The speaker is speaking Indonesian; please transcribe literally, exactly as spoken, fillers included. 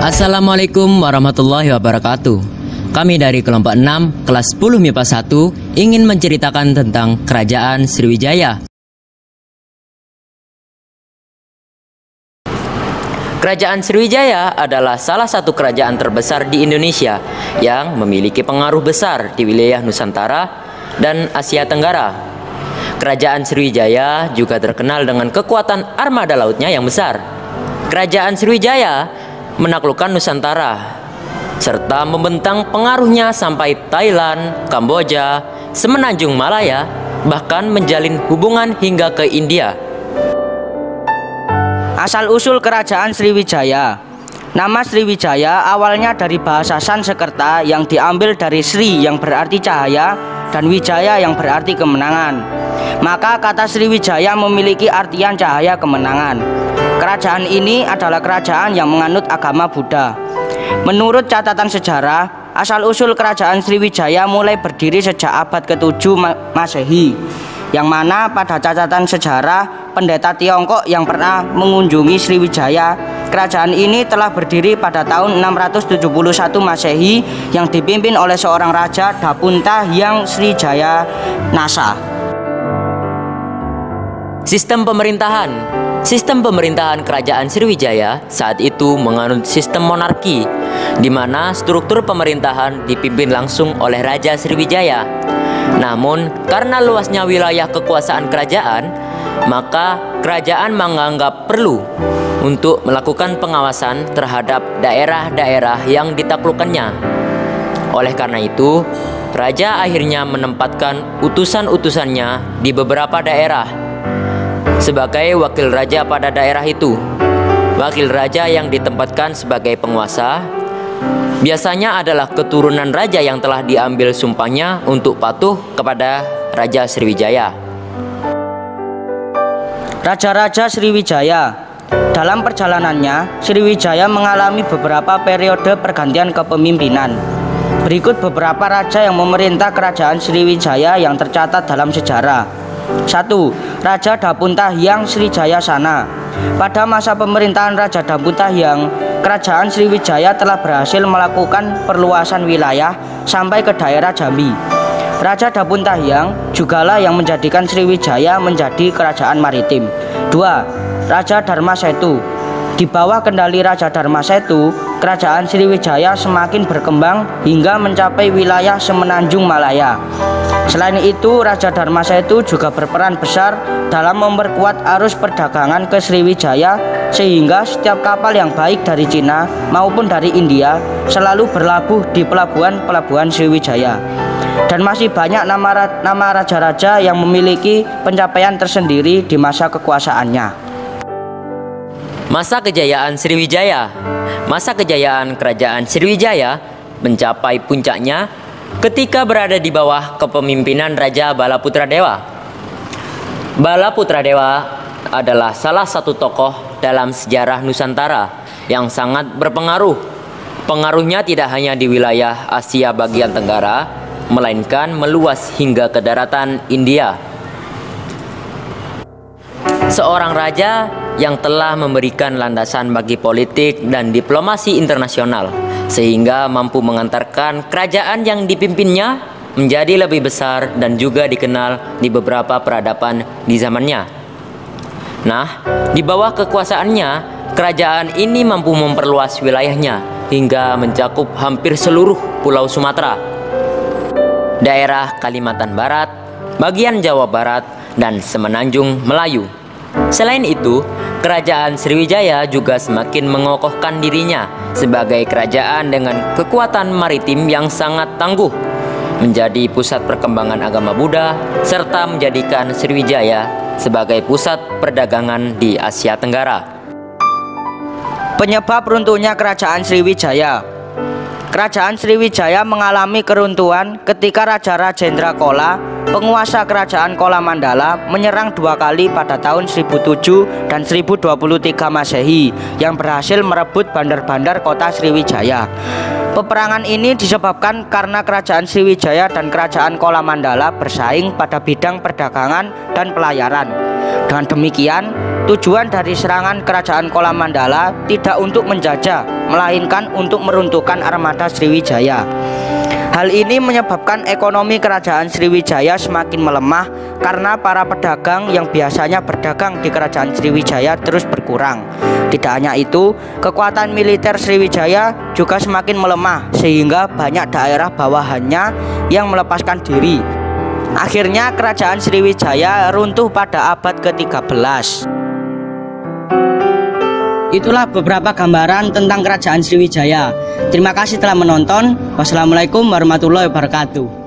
Assalamualaikum warahmatullahi wabarakatuh. Kami dari kelompok enam kelas sepuluh M I P A satu ingin menceritakan tentang Kerajaan Sriwijaya. Kerajaan Sriwijaya adalah salah satu kerajaan terbesar di Indonesia yang memiliki pengaruh besar di wilayah Nusantara dan Asia Tenggara. Kerajaan Sriwijaya juga terkenal dengan kekuatan armada lautnya yang besar. Kerajaan Sriwijaya menaklukkan Nusantara serta membentang pengaruhnya sampai Thailand, Kamboja, Semenanjung Malaya, bahkan menjalin hubungan hingga ke India. Asal-usul Kerajaan Sriwijaya. Nama Sriwijaya awalnya dari bahasa Sanskerta yang diambil dari Sri yang berarti cahaya dan Wijaya yang berarti kemenangan. Maka kata Sriwijaya memiliki artian cahaya kemenangan. Kerajaan ini adalah kerajaan yang menganut agama Buddha. Menurut catatan sejarah, asal-usul Kerajaan Sriwijaya mulai berdiri sejak abad ketujuh Masehi, yang mana pada catatan sejarah pendeta Tiongkok yang pernah mengunjungi Sriwijaya, kerajaan ini telah berdiri pada tahun enam ratus tujuh puluh satu Masehi yang dipimpin oleh seorang raja Dapunta Hyang Srijaya Nasa. Sistem pemerintahan. Sistem pemerintahan Kerajaan Sriwijaya saat itu menganut sistem monarki, di mana struktur pemerintahan dipimpin langsung oleh Raja Sriwijaya. Namun, karena luasnya wilayah kekuasaan kerajaan, maka kerajaan menganggap perlu untuk melakukan pengawasan terhadap daerah-daerah yang ditaklukkannya. Oleh karena itu, Raja akhirnya menempatkan utusan-utusannya di beberapa daerah sebagai wakil raja pada daerah itu. Wakil raja yang ditempatkan sebagai penguasa biasanya adalah keturunan raja yang telah diambil sumpahnya untuk patuh kepada Raja Sriwijaya. Raja-raja Sriwijaya. Dalam perjalanannya, Sriwijaya mengalami beberapa periode pergantian kepemimpinan. Berikut beberapa raja yang memerintah Kerajaan Sriwijaya yang tercatat dalam sejarah. satu. Raja Dapunta Hyang Srijaya Sana. Pada masa pemerintahan Raja Dapunta Hyang, Kerajaan Sriwijaya telah berhasil melakukan perluasan wilayah sampai ke daerah Jambi. Raja Dapunta Hyang jugalah yang menjadikan Sriwijaya menjadi kerajaan maritim. dua. Raja Dharmasetu. Di bawah kendali Raja Dharmasetu, Kerajaan Sriwijaya semakin berkembang hingga mencapai wilayah Semenanjung Malaya. Selain itu, Raja Dharmasetu juga berperan besar dalam memperkuat arus perdagangan ke Sriwijaya, sehingga setiap kapal yang baik dari Cina maupun dari India selalu berlabuh di pelabuhan-pelabuhan Sriwijaya. Dan masih banyak nama nama raja-raja yang memiliki pencapaian tersendiri di masa kekuasaannya. Masa kejayaan Sriwijaya. Masa kejayaan Kerajaan Sriwijaya mencapai puncaknya ketika berada di bawah kepemimpinan Raja Balaputradewa. Balaputradewa adalah salah satu tokoh dalam sejarah Nusantara yang sangat berpengaruh. Pengaruhnya tidak hanya di wilayah Asia bagian Tenggara, melainkan meluas hingga ke daratan India. Seorang raja yang telah memberikan landasan bagi politik dan diplomasi internasional, sehingga mampu mengantarkan kerajaan yang dipimpinnya menjadi lebih besar dan juga dikenal di beberapa peradaban di zamannya. Nah, di bawah kekuasaannya, kerajaan ini mampu memperluas wilayahnya hingga mencakup hampir seluruh Pulau Sumatera, daerah Kalimantan Barat, bagian Jawa Barat, dan Semenanjung Melayu. Selain itu, Kerajaan Sriwijaya juga semakin mengokohkan dirinya sebagai kerajaan dengan kekuatan maritim yang sangat tangguh, menjadi pusat perkembangan agama Buddha, serta menjadikan Sriwijaya sebagai pusat perdagangan di Asia Tenggara. Penyebab runtuhnya Kerajaan Sriwijaya. Kerajaan Sriwijaya mengalami keruntuhan ketika Raja Rajendra Chola, penguasa Kerajaan Chola Mandala, menyerang dua kali pada tahun seribu tujuh dan seribu dua puluh tiga Masehi yang berhasil merebut bandar-bandar kota Sriwijaya. Peperangan ini disebabkan karena Kerajaan Sriwijaya dan Kerajaan Chola Mandala bersaing pada bidang perdagangan dan pelayaran. Dengan demikian, tujuan dari serangan Kerajaan Chola Mandala tidak untuk menjajah, melainkan untuk meruntuhkan armada Sriwijaya. Hal ini menyebabkan ekonomi kerajaan Sriwijaya semakin melemah karena para pedagang yang biasanya berdagang di kerajaan Sriwijaya terus berkurang. Tidak hanya itu, kekuatan militer Sriwijaya juga semakin melemah sehingga banyak daerah bawahannya yang melepaskan diri. Akhirnya kerajaan Sriwijaya runtuh pada abad ke tiga belas. Itulah beberapa gambaran tentang kerajaan Sriwijaya. Terima kasih telah menonton. Wassalamualaikum warahmatullahi wabarakatuh.